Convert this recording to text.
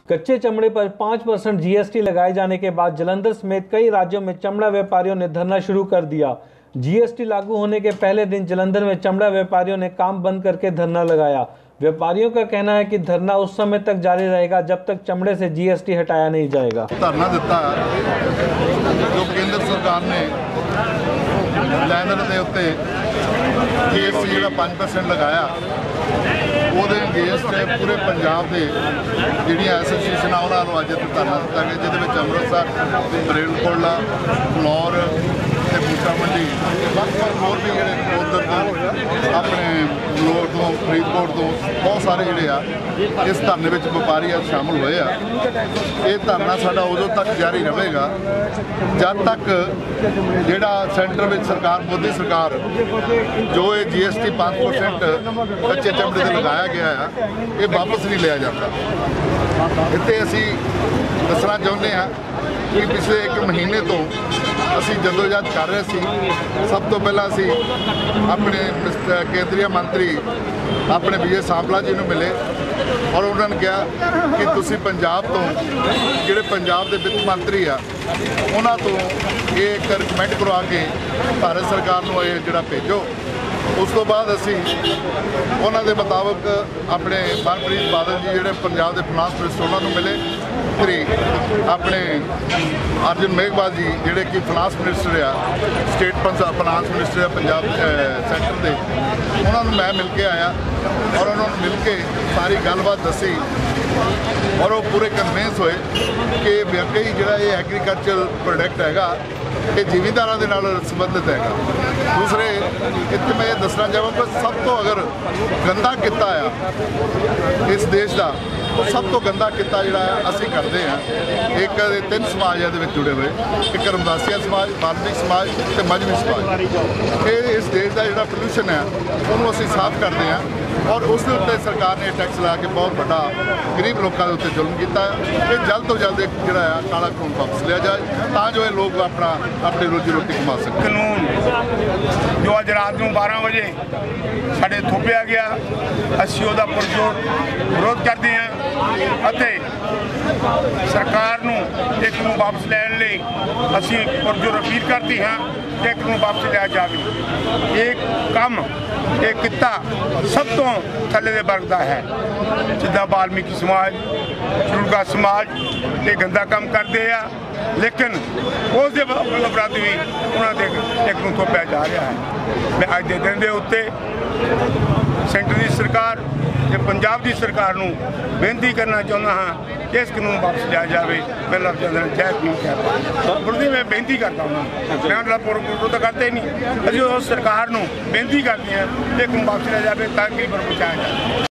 कच्चे चमड़े पर 5% जीएसटी लगाए जाने के बाद जालंधर समेत कई राज्यों में चमड़ा व्यापारियों ने धरना शुरू कर दिया। जीएसटी लागू होने के पहले दिन जालंधर में चमड़ा व्यापारियों ने काम बंद करके धरना लगाया। व्यापारियों का कहना है कि धरना उस समय तक जारी रहेगा जब तक चमड़े से जीएसटी हटाया नहीं जाएगा। धरना दिता जो केंद्र सरकार ने लैंडर के उत्ते जीएसटी जो 5% लगाया ਉਹਦੇ ਅਗੇਂਸਟ पूरे पंजाब के ਜਿਹੜੀਆਂ ਐਸੋਸੀਏਸ਼ਨ ਆ ਉਹਨਾਂ ਨੂੰ ਅੱਜ ਧਰਨਾ ਦਿੱਤਾ ਗਿਆ, ਜਿਹਦੇ ਵਿੱਚ ਅੰਮ੍ਰਿਤਸਰ, ਮਰੇਲਕੋਟਲਾ, ਫਲੌਰ ਤੇ ਬੂਟਾ ਮੰਡੀ ਵੱਖ-ਵੱਖ ਹੋਰ ਵੀ ਜਿਹੜੇ ਉਧਰ ਤੋਂ ਆਪਣੇ ਲੋਕ ਤੋਂ ਫਰੀਦਕੋਟ ਤੋਂ ਬਹੁਤ ਸਾਰੇ ਜਿਹੜੇ ਆ ਇਸ ਧਰਨੇ ਵਿੱਚ ਵਪਾਰੀ ਅੱਜ ਸ਼ਾਮਲ ਹੋਏ ਆ। ਇਹ ਧਰਨਾ ਸਾਡਾ ਉਦੋਂ ਤੱਕ ਜਾਰੀ ਰਹੇਗਾ ਜਦ ਤੱਕ ਜਿਹੜਾ ਸੈਂਟਰ ਵਿੱਚ ਸਰਕਾਰ ਮੋਦੀ ਸਰਕਾਰ ਜੋ ਇਹ जीएसटी 5% ਕੱਚੇ ਚਮੜੇ ਤੇ ਲਗਾਇਆ ਗਿਆ ਆ ਇਹ ਵਾਪਸ ਨਹੀਂ ਲਿਆ ਜਾਂਦਾ। ਇੱਥੇ ਅਸੀਂ ਦੱਸਣਾ ਚਾਹੁੰਦੇ ਹਾਂ कि पिछले 1 महीने तो असी जदोजहद कर रहे सी। सब तो पहला असी अपने केंद्रीय मंत्री अपने विजय सांपला जी को मिले और उन्होंने कहा कि तुसी पंजाब तो जिहड़े पंजाब के वित्त मंत्री आ उन्हां तो ये एक रिकमेंड करवा के भारत सरकार को ये जिहड़ा भेजो। उस तो बाद असी उन्होंने मुताबिक अपने मनप्रीत बादल जी जिहड़े पंजाब के फाइनांस मिनिस्टर उन्होंने मिले, फिर अपने अर्जुन मेघवाल जी जिहड़े कि फाइनांस मिनिस्टर आ स्टेट फाइनांस मिनिस्टर आ पंजाब सेंटर के उन्होंने मैं मिल के आया और उन्होंने मिल के सारी गलबात दसी और वो पूरे कन्विंस होए कि वाकई जिहड़ा ये एग्रीकल्चर प्रोडक्ट हैगा ये जिमींदारां दे नाल संबंधित हैगा। दूसरे इत्थे मैं ये दसना चाहांगा सब तो अगर गंदा किता आ इस देश का तो सब तो गंदा किता जिहड़ा असीं करदे हां। एक 3 समाज इहदे विच जुड़े हुए, एक रमदासिया समाज, वाल्मीकि समाज ते मजहबी समाज। ये इस देश का जिहड़ा पोल्यूशन है उन्होंने असीं साफ करते हैं और उस उत्ते सरकार ने टैक्स ला के बहुत बड़ा गरीब लोगों के उत्ते जुल्म किया। ये जल्द तो जल्द एक जिहड़ा काला कानून वापस लिया जाए ताकि ये लोग अपनी रोजी रोटी कमा सकें। कानून जो अज रात को 12 बजे साढ़े थोपिया गया असीं उहदा पुरजोर विरोध करते हैं ਅਤੇ सरकार ਨੂੰ एक ਨੂੰ वापस लैण ਲਈ ਅਸੀਂ पुरजोर अपील करते हैं कि एक ਨੂੰ वापस लिया जाए। एक काम ये किता सब तो थले दे वर्ग का है जिदा वाल्मीकि समाज, चुलगा समाज ये गंदा काम करते हैं लेकिन उस विरोध भी उन्होंने एक ਨੂੰ थोपिया जा रहा है। मैं अज के दिन के उत्ते सेंटर की सरकार ते पंजाब की सरकार को बेनती करना चाहता हाँ कि इस कानून वापस लिया जाए। मैं लफ्ज़ जय कानून कहता मैं बेनती करता हूँ, मैं उन्होंने तो करते ही नहीं। अभी उस सरकार को बेनती करते हैं कि कानून वापस लिया जाए ताकि गरीबों को बचाया जाए।